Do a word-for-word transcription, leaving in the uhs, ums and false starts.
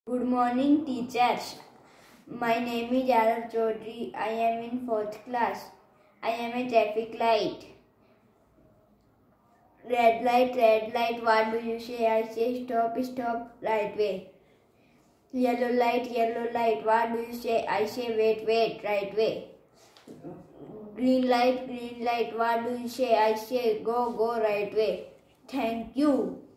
Good morning, teachers. My name is Arav Chaudhary. I am in fourth class. I am a traffic light. Red light, red light, what do you say? I say stop, stop, right way. Yellow light, yellow light, what do you say? I say wait, wait, right way. Green light, green light, what do you say? I say go, go, right way. Thank you.